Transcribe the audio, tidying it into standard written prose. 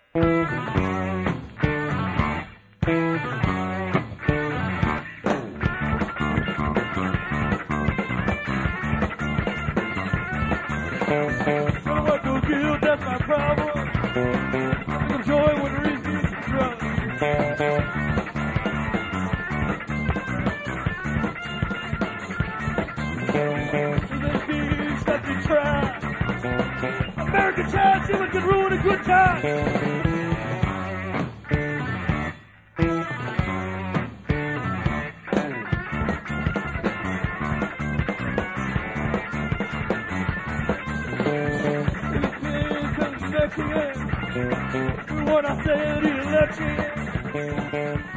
What no guilt, that's my problem. I feel joy when the reason is drunk. That they try. American child stealing can ruin a good time. What I said, the election.